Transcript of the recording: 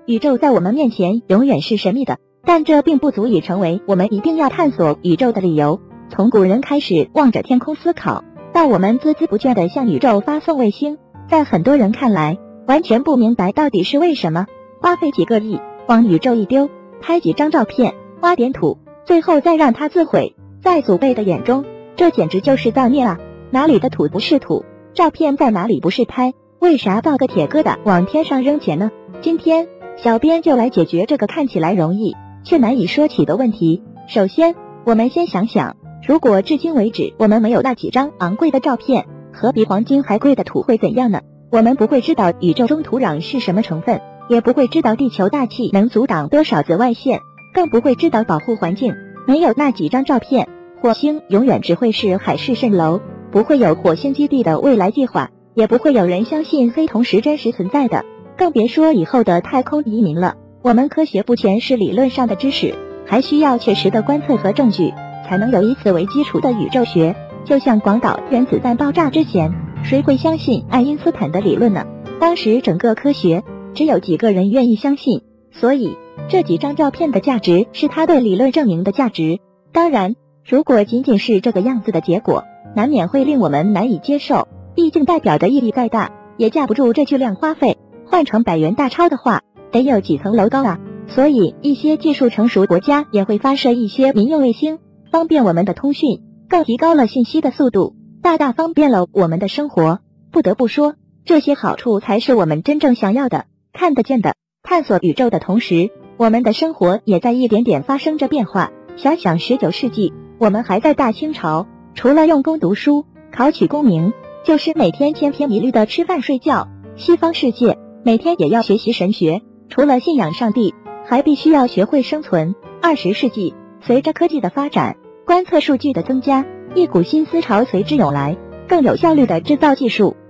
宇宙在我们面前永远是神秘的，但这并不足以成为我们一定要探索宇宙的理由。从古人开始望着天空思考，到我们孜孜不倦地向宇宙发送卫星，在很多人看来，完全不明白到底是为什么。花费几个亿往宇宙一丢，拍几张照片，挖点土，最后再让它自毁，在祖辈的眼中，这简直就是造孽啊！哪里的土不是土？照片在哪里不是拍？为啥造个铁疙瘩往天上扔钱呢？今天小编就来解决这个看起来容易却难以说起的问题。首先，我们先想想，如果至今为止我们没有那几张昂贵的照片，和比黄金还贵的土会怎样呢？我们不会知道宇宙中土壤是什么成分，也不会知道地球大气能阻挡多少紫外线，更不会知道保护环境。没有那几张照片，火星永远只会是海市蜃楼，不会有火星基地的未来计划，也不会有人相信黑瞳是真实存在的，更别说以后的太空移民了。我们科学不全是理论上的知识，还需要确实的观测和证据，才能有以此为基础的宇宙学。就像广岛原子弹爆炸之前，谁会相信爱因斯坦的理论呢？当时整个科学只有几个人愿意相信，所以这几张照片的价值是他对理论证明的价值。当然，如果仅仅是这个样子的结果，难免会令我们难以接受，毕竟代表的意义再大，也架不住这巨量花费。换成100元大钞的话，得有几层楼高啊！所以一些技术成熟国家也会发射一些民用卫星，方便我们的通讯，更提高了信息的速度，大大方便了我们的生活。不得不说，这些好处才是我们真正想要的、看得见的。探索宇宙的同时，我们的生活也在一点点发生着变化。想想19世纪，我们还在大清朝，除了用功读书、考取功名，就是每天千篇一律的吃饭睡觉。西方世界每天也要学习神学，除了信仰上帝，还必须要学会生存。20世纪，随着科技的发展，观测数据的增加，一股新思潮随之涌来，更有效率的制造技术，